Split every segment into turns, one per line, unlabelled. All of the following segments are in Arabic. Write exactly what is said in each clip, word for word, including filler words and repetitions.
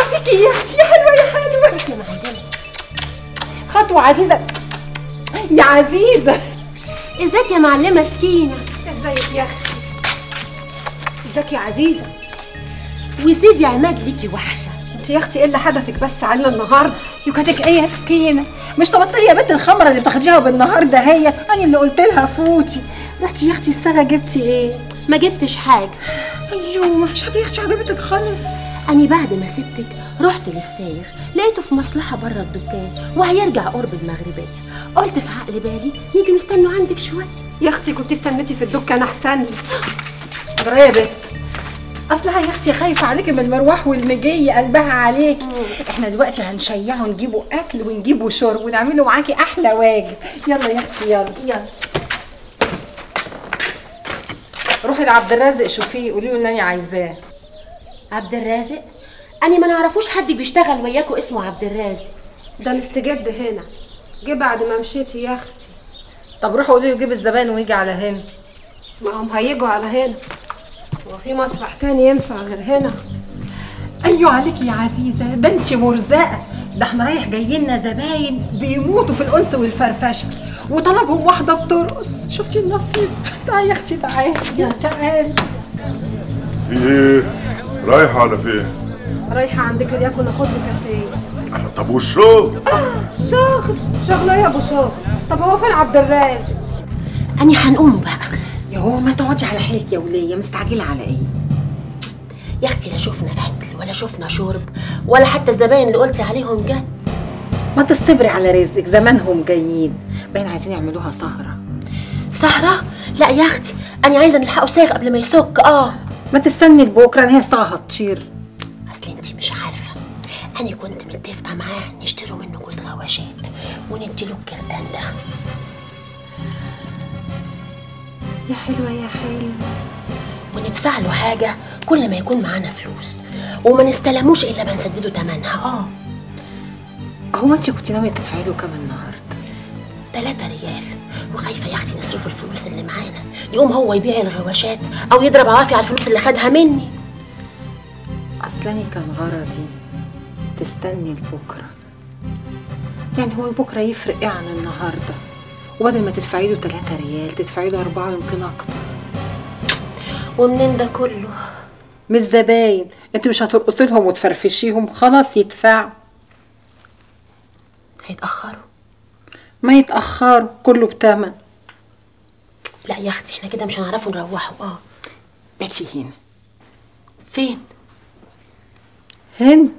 يعافيكي يا اختي يا حلوه يا حلوه.
يا معلمه
خطوه عزيزه يا عزيزه.
ازيك يا معلمه سكينه؟
ازيك يا اختي؟ ازيك يا عزيزه؟
وسيدي عماد ليكي وحشه.
انت يا اختي ايه اللي حدفك بس علينا النهارده؟
يوكاتك ايه يا سكينه؟ مش تبطلي يا بنت الخمره اللي بتاخديها بالنهارده هي، انا اللي قلت لها فوتي. رحتي يا اختي الصاغه جبتي ايه؟
ما جبتش حاجه.
ايوه ما فيش حاجه يا اختي عجبتك خالص.
أنا بعد ما سبتك رحت للسايغ، لقيته في مصلحة بره الدكان وهيرجع قرب المغربية. قلت في عقل بالي نيجي نستنوا عندك شوية.
يا اختي كنت استنيتي في الدكان احسن لي.
جرى يا بنت، اصلها يا اختي خايفه عليكي من المروح والمجيه، قلبها عليكي. احنا دلوقتي هنشيعه ونجيبوا اكل ونجيبوا شرب ونعمله معاكي احلى واجب. يلا يا اختي يلا
يلا.
روحي لعبد الرازق شوفيه قولي له ان انا عايزاه.
عبد الرازق؟ أنا ما نعرفوش حد بيشتغل وياكوا اسمه عبد الرازق.
ده مستجد هنا، جه بعد ما مشيتي يا اختي.
طب روحي قولي له يجيب الزبائن ويجي على هنا.
ما هم هيجوا على هنا، هو في مطرح تاني ينفع غير هنا؟
ايوه عليكي يا عزيزه، ده انت مرزقه. ده احنا رايح جاي لنا زباين بيموتوا في الانس والفرفشه وطلبهم واحده بترقص. شفتي النصيب؟ تعالي يا اختي تعالي تعالي.
في ايه؟ رايحه على فين؟
رايحه عند كرياكو ناخد لي كاسين.
طب والشغل؟
شغل؟ شغل ايه يا ابو شغل؟ طب هو فين عبد الرازق؟
أنا هنقوم بقى.
يا هو ما تقعدي على حالك يا وليه، مستعجله على ايه؟
يا اختي لا شفنا اكل ولا شفنا شرب ولا حتى الزباين اللي قلتي عليهم جت.
ما تصطبري على رزقك، زمانهم جايين، باين عايزين يعملوها سهره.
سهره؟ لا يا اختي انا عايزه نلحقه سايغ قبل ما يسك. اه
ما تستني لبكره، هي الساعه هتطير.
اصل انتي مش عارفه، انا كنت متفقه معاه نشتروا منه جوز غواشات ونديله الكردان ده.
يا حلوه يا حلوه.
وندفع له حاجه كل ما يكون معانا فلوس، وما نستلموش الا ما نسدده تمنها. اه
هو انت كنت ناويه تدفعي له كام النهارده؟
تلاتة ريال، وخايفه يا اختي نصرفوا الفلوس اللي معانا يقوم هو يبيع الغواشات او يضرب عوافي على الفلوس اللي خدها مني.
اصلاني كان غرضي تستني لبكره، يعني هو بكره يفرق ايه عن النهارده؟ وبدل ما تدفعي له تلاتة ريال تدفعي له أربعة يمكن اكتر.
ومنين ده كله؟
مش زباين، انت مش هترقصي لهم وتفرفشيهم، خلاص يدفعوا.
هيتأخروا؟
ما يتأخروا، كله بتمن.
لا يا اختي احنا كده مش هنعرفوا نروحوا. اه
باتي هنا.
فين؟
هنا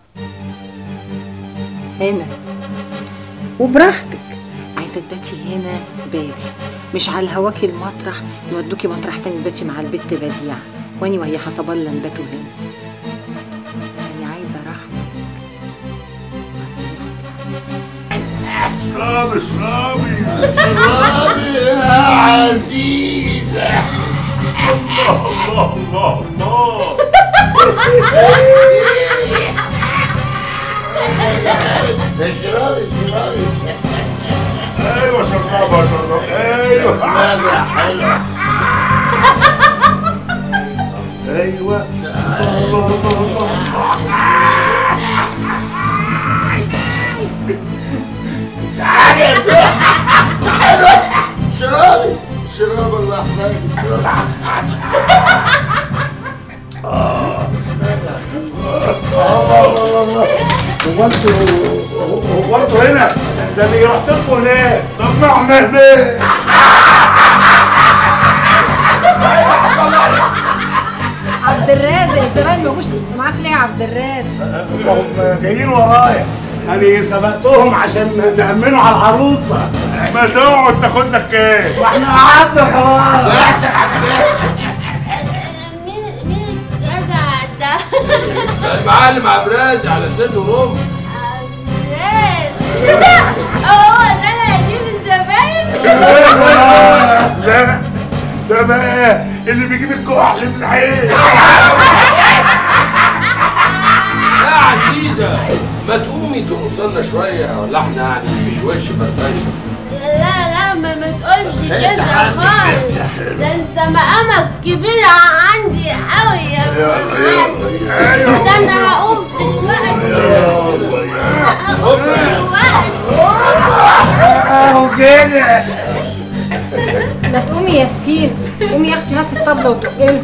هنا وبراحتك. عايزه تباتي هنا باتي، مش على هواكي المطرح نودوكي مطرح تاني باتي مع البت بديعه، واني وهي حسب الله نباتوا هنا. انا عايزه راحتك.
اشربي اشربي اشربي يا عزيزة. الله الله الله الله. اشربي اشربي. ايوه شربها شربها. ايوه يا حلوة. ايوه الله الله الله. تعالي يا زلمة. حلوة. شرابي شراب الله يحفظك. شراب. اه هو انتوا هو انتوا هنا؟ ده اللي رحت لكم هناك. طب ما احنا هناك.
عبد الرازق الزبائن ما جوش معاك ليه يا عبد الرازق؟
هم جايين ورايا، أنا سبقتهم عشان نأمنوا على العروسة. ما تقعد تاخد لك كام؟ واحنا قعدنا خلاص. احسن
مين مين الجدع ده؟
المعلم عبد الرازق على سن ورمح.
عبد الرازق هو ده اللي هيجيب الزباين؟
لا ده بقى اللي بيجيب الكحل من العين.
يا عزيزة ما تقومي ترقصلنا شوية، ولا احنا يعني مش وش فرفشة؟
لا لا ما, ما تقولش كده خالص، ده انت مقامك كبير عندي قوي يا معلم.
ايوه
ده انا هقوم دلوقتي.
ما تقومي يا سكين، قومي يا اختي هاتي الطبله ودقيلها.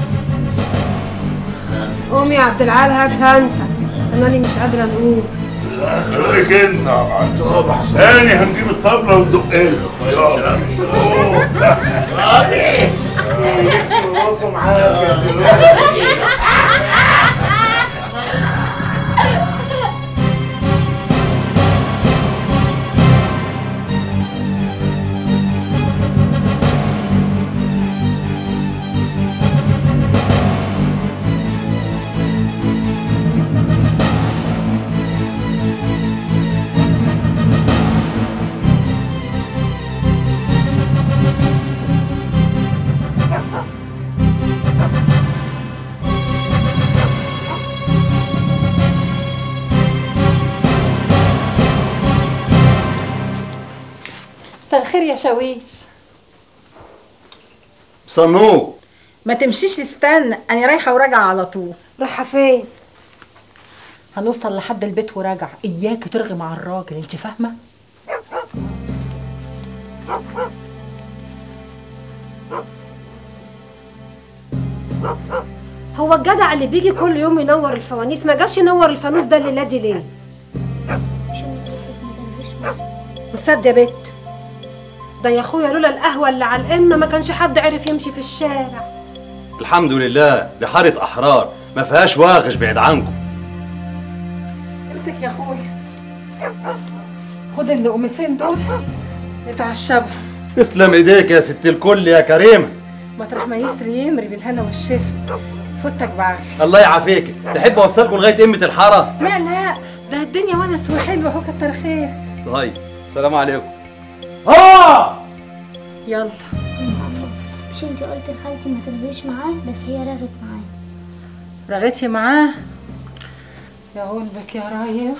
قومي يا عبد العال هاتها انت، بس انا اللي مش قادره نقوم.
لا خليك انت طبعا ثاني هنجيب الطبله وندقلها. يلا راضي بصوا معايا يا
مساء الخير يا شاويش.
صنوق
ما تمشيش، استنى، انا رايحه وراجعه على طول.
رايحه فين؟
هنوصل لحد البيت وراجع، اياكي ترغي مع الراجل، انت فاهمه؟
هو الجدع اللي بيجي كل يوم ينور الفوانيس ما جاش ينور الفانوس ده الليله دي ليه؟ مصدق يا بت، ده يا اخويا لولا القهوه اللي على القمه ما كانش حد عرف يمشي في الشارع.
الحمد لله دي حاره احرار ما فيهاش واغش بعيد عنكم.
امسك يا اخويا، خد اللقمتين دول نتعشى.
تسلم ايديك يا ست الكل يا كريمه.
مطرح ما يسري يمري بالهنا والشفا. فوتك بعافيه.
الله يعافيك. تحب اوصلكم لغايه قمه الحاره؟
لا لا، ده الدنيا ونس وحلوه اهو، كتر خير.
طيب سلام عليكم. اه
يلا.
مش انت قلت لخالتي ما ترغيش معاه، بس هي رغت معاه.
رغيتي معاه؟ يا قلبك يا رايح.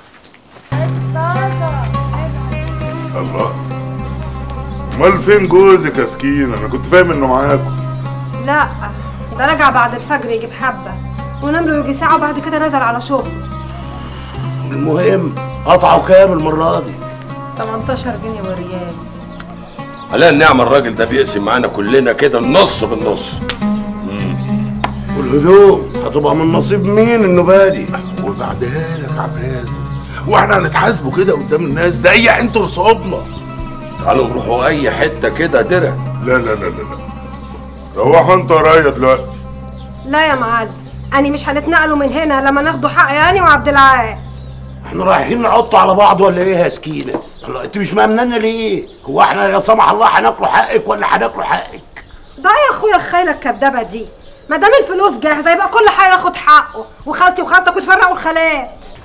الله، امال فين جوزك يا سكينه؟ انا كنت فاهم انه معاكم.
لا ده رجع بعد الفجر يجيب حبه ونام له يجي ساعه وبعد كده نزل على شغل.
المهم قطعوا كام المره دي؟
تمنتاشر جنيه وريال.
على النعمة الراجل ده بيقسم معانا كلنا كده النص بالنص.
والهدوم هتبقى من نصيب مين النبادي؟
وبعدها لك يا عم رازق، واحنا هنتحاسبوا كده قدام الناس زي انتوا رصادنا.
تعالوا نروحوا اي حته كده درع.
لا لا لا لا لا، روحوا انتوا ورايا دلوقتي.
لا يا معلم، اني مش هنتنقلوا من هنا لما ناخدوا حق يعني وعبد العال.
احنا رايحين نعط على بعض ولا ايه يا سكينه؟ الله، انت مش مأمننا ليه؟ هو احنا لا سمح الله هناكلوا حقك ولا هناكلوا حقك؟
ده يا اخويا الخيله الكدابه دي، ما دام الفلوس جاهزه يبقى كل حاجه ياخد حقه، وخالتي وخالتك وتفرقوا الخالات.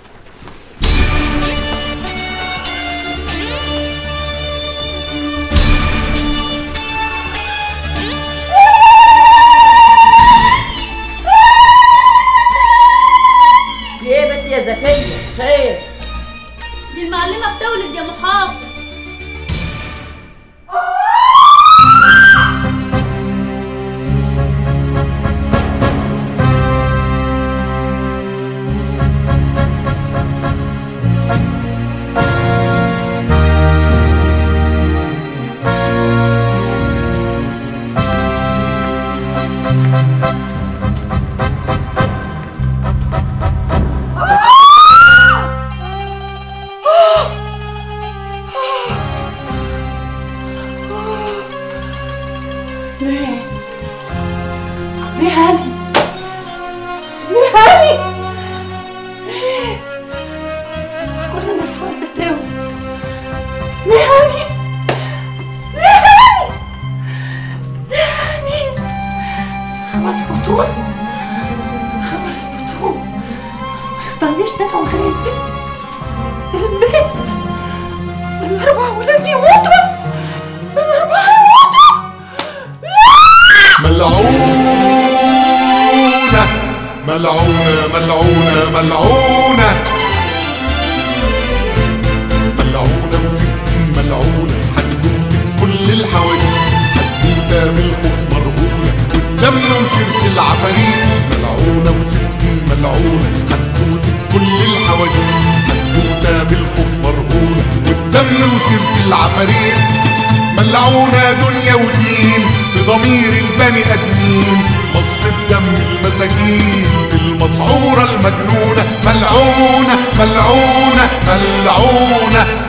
ايه يا بنت يا زكيه؟ خير؟
دي المعلمه بتولد يا محافظ.
ليه؟ ليه هاني؟ ليه هاني؟ ليه؟ كل النسوان بتولد. ليه هاني؟ ليه هاني؟ ليه هاني؟ خمس بطون، خمس بطون، ما يفضلنيش ندعو غير البيت، البيت. الأربع ولاد يموتوا، الأربعة يموتوا.
ملعونة ملعونة ملعونة ملعونة ملعونة وستين ملعونة، حدوتة كل الحواديت، حدوتة بالخوف مرهونة والدم وسيرة العفاريت. ملعونة وستين ملعونة، حدوتة كل الحواديت، حدوتة بالخوف مرهونة والدم وسيرة العفاريت. ملعونة دنيا ودين في ضمير البني ادمين، مص دم المساكين المسعورة المجنونة. ملعونة ملعونة ملعونة